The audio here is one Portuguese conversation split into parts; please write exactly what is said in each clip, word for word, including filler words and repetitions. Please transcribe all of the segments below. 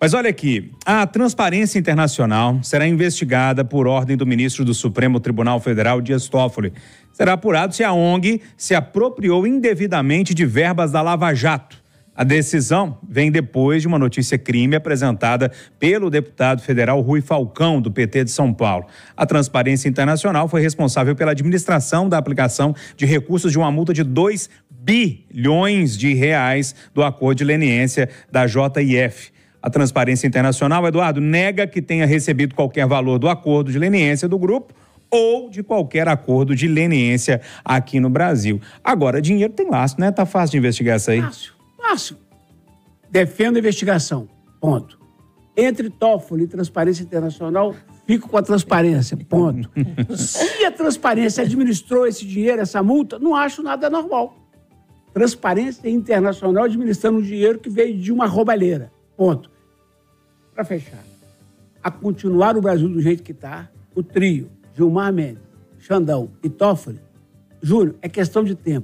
Mas olha aqui, a Transparência Internacional será investigada por ordem do ministro do Supremo Tribunal Federal, Dias Toffoli. Será apurado se a O N G se apropriou indevidamente de verbas da Lava Jato. A decisão vem depois de uma notícia crime apresentada pelo deputado federal Rui Falcão, do P T de São Paulo. A Transparência Internacional foi responsável pela administração da aplicação de recursos de uma multa de dois bilhões de reais do acordo de leniência da J I F. A Transparência Internacional, Eduardo, nega que tenha recebido qualquer valor do acordo de leniência do grupo ou de qualquer acordo de leniência aqui no Brasil. Agora, dinheiro tem laço, né? Tá fácil de investigar isso aí? Fácil. Fácil. Defendo a investigação. Ponto. Entre Toffoli e Transparência Internacional, fico com a transparência. Ponto. Se a transparência administrou esse dinheiro, essa multa, não acho nada normal. Transparência Internacional administrando um dinheiro que veio de uma roubalheira. Ponto. Para fechar, a continuar o Brasil do jeito que está, o trio, Gilmar Mendes, Xandão e Toffoli, Júlio, é questão de tempo.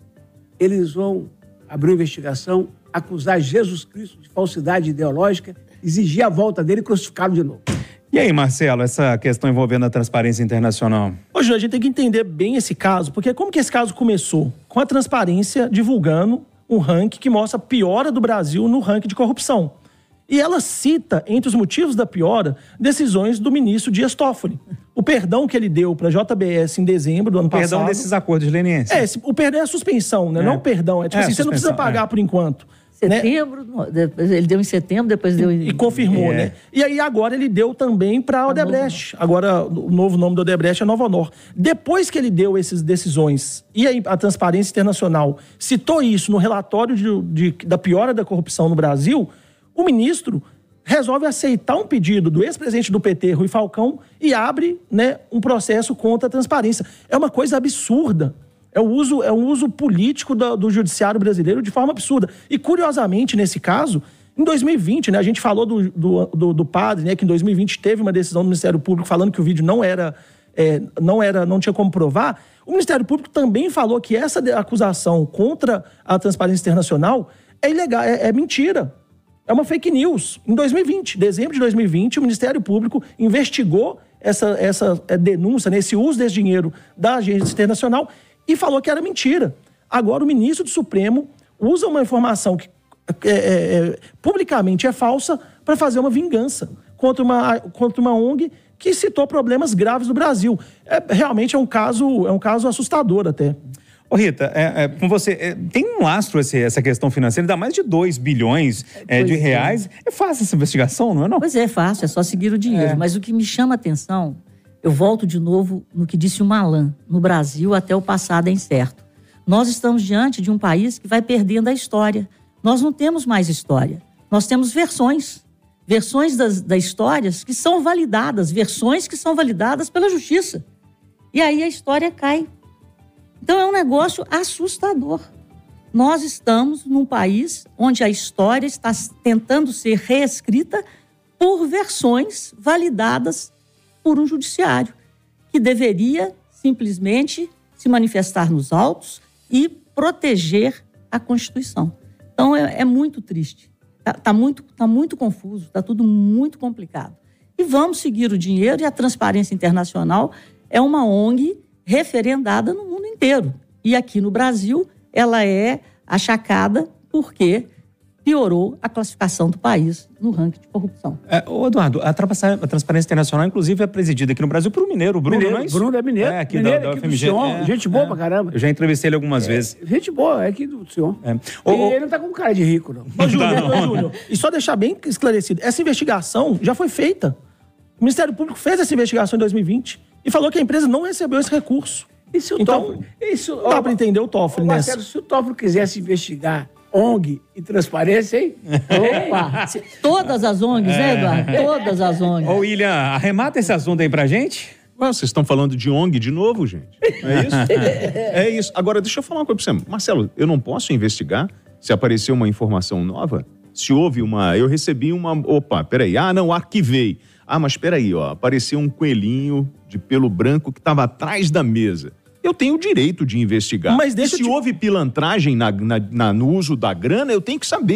Eles vão abrir uma investigação, acusar Jesus Cristo de falsidade ideológica, exigir a volta dele e crucificá-lo de novo. E aí, Marcelo, essa questão envolvendo a Transparência Internacional? Ô, Júlio, a gente tem que entender bem esse caso, porque como que esse caso começou? Com a Transparência divulgando um ranking que mostra a piora do Brasil no ranking de corrupção. E ela cita, entre os motivos da piora, decisões do ministro Dias Toffoli. O perdão que ele deu para a J B S em dezembro do ano passado... Perdão desses acordos de leniência. É, o perdão é a suspensão, né? É. Não o perdão. É tipo é, assim, você não precisa pagar é. por enquanto. Setembro, né? Ele deu em setembro, depois deu em... E confirmou, é. né? E aí agora ele deu também para a Odebrecht. Agora o novo nome da Odebrecht é Nova Honor. Depois que ele deu essas decisões e a, a Transparência Internacional citou isso no relatório de, de, da piora da corrupção no Brasil... O ministro resolve aceitar um pedido do ex-presidente do P T, Rui Falcão, e abre, né, um processo contra a transparência. É uma coisa absurda. É, o uso, é um uso político do, do judiciário brasileiro de forma absurda. E, curiosamente, nesse caso, em dois mil e vinte, né, a gente falou do, do, do, do padre, né, que em dois mil e vinte teve uma decisão do Ministério Público falando que o vídeo não era, é, não era, não tinha como provar. O Ministério Público também falou que essa acusação contra a Transparência Internacional é ilegal, é, é mentira. É uma fake news. Em dois mil e vinte, dezembro de dois mil e vinte, o Ministério Público investigou essa, essa denúncia, né, esse uso desse dinheiro da Agência Internacional e falou que era mentira. Agora o ministro do Supremo usa uma informação que é, é, publicamente é falsa para fazer uma vingança contra uma, contra uma O N G que citou problemas graves do Brasil. É, realmente é um caso, é um caso assustador até. Ô Rita, é, é, com você, é, tem um lastro esse, essa questão financeira, dá mais de dois bilhões é, de reais. É. é fácil essa investigação, não é não? Pois é, é fácil, é só seguir o dinheiro. É. Mas o que me chama a atenção, eu volto de novo no que disse o Malan, no Brasil até o passado é incerto. Nós estamos diante de um país que vai perdendo a história. Nós não temos mais história, nós temos versões. Versões das, das histórias que são validadas, versões que são validadas pela justiça. E aí a história cai. Então é um negócio assustador. Nós estamos num país onde a história está tentando ser reescrita por versões validadas por um judiciário, que deveria simplesmente se manifestar nos autos e proteger a Constituição. Então é, é muito triste. Está tá muito, tá muito confuso, está tudo muito complicado. E vamos seguir o dinheiro, e a Transparência Internacional é uma O N G referendada no mundo inteiro. E aqui no Brasil, ela é achacada porque piorou a classificação do país no ranking de corrupção. É, ô Eduardo, a Transparência Internacional, inclusive, é presidida aqui no Brasil por um mineiro, o Bruno, mineiro, não é isso? Bruno é mineiro. É, aqui mineiro, da, da aqui U F M G. É, gente boa é, pra caramba. Eu já entrevistei ele algumas é, vezes. Gente boa, é aqui do senhor. É. O, e ele não tá com cara de rico, não. Ô, Júlio, não, não. Júlio, e só deixar bem esclarecido, essa investigação já foi feita. O Ministério Público fez essa investigação em dois mil e vinte e falou que a empresa não recebeu esse recurso. E se o então, Toffoli... Isso, dá ó, para entender o Toffoli ó, nessa. Marcelo, se o Toffoli quisesse investigar O N G e transparência, hein? Opa! Todas as O N Gs, é. né, Eduardo? Todas as O N Gs. Ô, William, arremata esse assunto aí pra gente. Ué, vocês estão falando de O N G de novo, gente? É isso? É isso. Agora, deixa eu falar uma coisa pra você. Marcelo, eu não posso investigar se apareceu uma informação nova? Se houve uma... Eu recebi uma... Opa, peraí. Ah, não, arquivei. Ah, mas peraí, ó. Apareceu um coelhinho de pelo branco que estava atrás da mesa. Eu tenho o direito de investigar. Mas deixa se te... houve pilantragem na, na, na, no uso da grana, eu tenho que saber.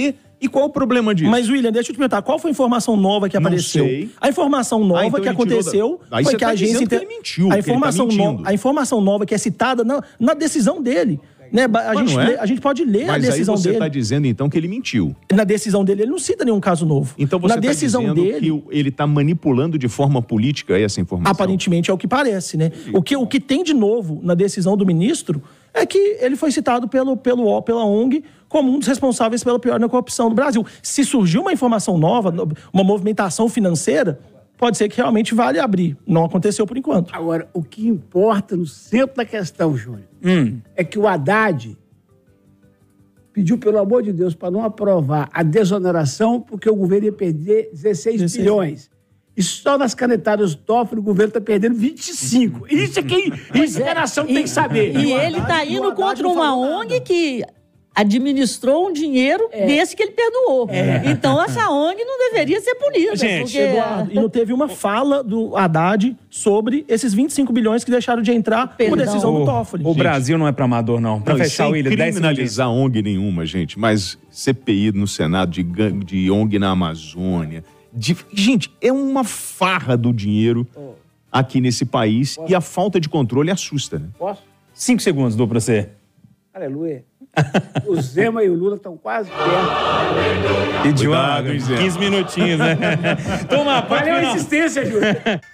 E qual o problema disso? Mas, William, deixa eu te perguntar, qual foi a informação nova que Não apareceu? sei. A informação nova Ah, então que ele tirou aconteceu da- Aí foi você que a tá agência... dizendo que inter- ele mentiu, a que ele tá informação, no- mentindo. a informação nova que é citada na, na decisão dele. Né? A, Mas gente não é? lê- a gente pode ler Mas a decisão aí você dele. está dizendo, então, que ele mentiu. Na decisão dele, ele não cita nenhum caso novo. Então você na está decisão dizendo dele, que o- ele está manipulando de forma política essa informação? aparentemente é o que parece, né? O que, o que tem de novo na decisão do ministro é que ele foi citado pelo, pelo, pela O N G como um dos responsáveis pela pior na corrupção do Brasil. Se surgiu uma informação nova, uma movimentação financeira, pode ser que realmente vale abrir. Não aconteceu por enquanto. Agora, o que importa no centro da questão, Júnior, Hum. é que o Haddad pediu, pelo amor de Deus, para não aprovar a desoneração, porque o governo ia perder dezesseis dezesseis bilhões. E só nas canetadas do Toffoli o governo está perdendo vinte e cinco. Isso é que isso que a nação tem que saber. E ele está indo contra uma O N G que administrou um dinheiro desse que ele perdoou. Então, essa O N G não deveria ser punida. Gente, porque... Eduardo, e não teve uma fala do Haddad sobre esses vinte e cinco bilhões que deixaram de entrar por Perdão. decisão do O, Toffoli. o Brasil não é para amador, não. Para Não, e fechar, sem William, dez segundos. criminalizar O N G nenhuma, gente, mas C P I no Senado de, gan- de O N G na Amazônia. de- gente, é uma farra do dinheiro aqui nesse país e a falta de controle assusta, né? Posso? Cinco segundos, dou para você. Aleluia. O Zema e o Lula estão quase perto. E Cuidado, devagar, hein, Zé? quinze minutinhos, né? Toma, pode Valeu a final. insistência, Júnior.